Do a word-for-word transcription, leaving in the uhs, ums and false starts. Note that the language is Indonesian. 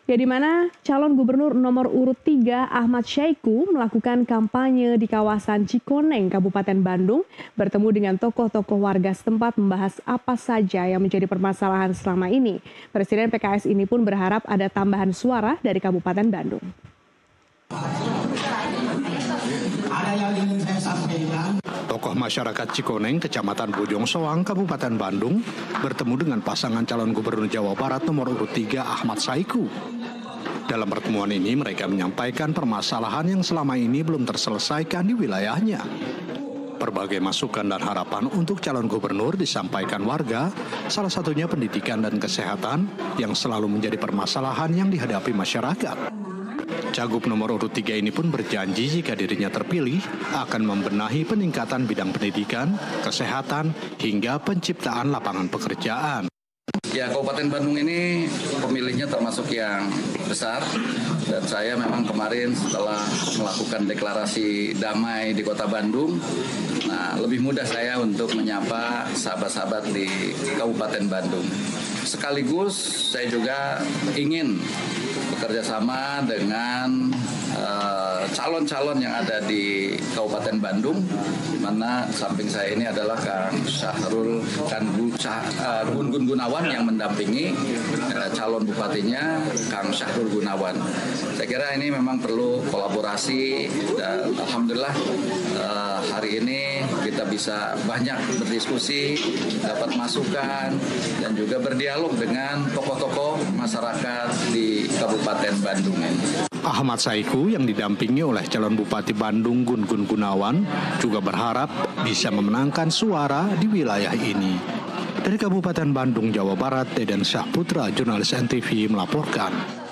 Ya, di mana calon gubernur nomor urut tiga Ahmad Syaiqo melakukan kampanye di kawasan Cikoneng, Kabupaten Bandung, bertemu dengan tokoh-tokoh warga setempat membahas apa saja yang menjadi permasalahan selama ini. Presiden P K S ini pun berharap ada tambahan suara dari Kabupaten Bandung. Ada yang ingin saya sampaikan. Tokoh masyarakat Cikoneng, Kecamatan Bojong Soang, Kabupaten Bandung, bertemu dengan pasangan calon gubernur Jawa Barat nomor urut tiga Ahmad Syaiqo. Dalam pertemuan ini mereka menyampaikan permasalahan yang selama ini belum terselesaikan di wilayahnya. Berbagai masukan dan harapan untuk calon gubernur disampaikan warga, salah satunya pendidikan dan kesehatan yang selalu menjadi permasalahan yang dihadapi masyarakat. Cagup nomor urut tiga ini pun berjanji jika dirinya terpilih akan membenahi peningkatan bidang pendidikan, kesehatan, hingga penciptaan lapangan pekerjaan. Ya, Kabupaten Bandung ini pemilihnya termasuk yang besar, dan saya memang kemarin setelah melakukan deklarasi damai di Kota Bandung, nah lebih mudah saya untuk menyapa sahabat-sahabat di Kabupaten Bandung. Sekaligus saya juga ingin bekerja sama dengan calon-calon uh, yang ada di Kabupaten Bandung, di mana samping saya ini adalah Kang Syahrul Kan uh, Gun Gun Gunawan yang mendampingi uh, calon bupatinya Kang Syahrul Gunawan. Saya kira ini memang perlu kolaborasi, dan alhamdulillah uh, hari ini kita bisa banyak berdiskusi, dapat masukan, dan juga berdialog dengan tokoh-tokoh masyarakat di Kabupaten Bandung ini. Ahmad Syaiqo yang didampingi oleh calon Bupati Bandung Gun Gun Gunawan juga berharap bisa memenangkan suara di wilayah ini. Dari Kabupaten Bandung, Jawa Barat, Deden Syahputra, jurnalis N T V melaporkan.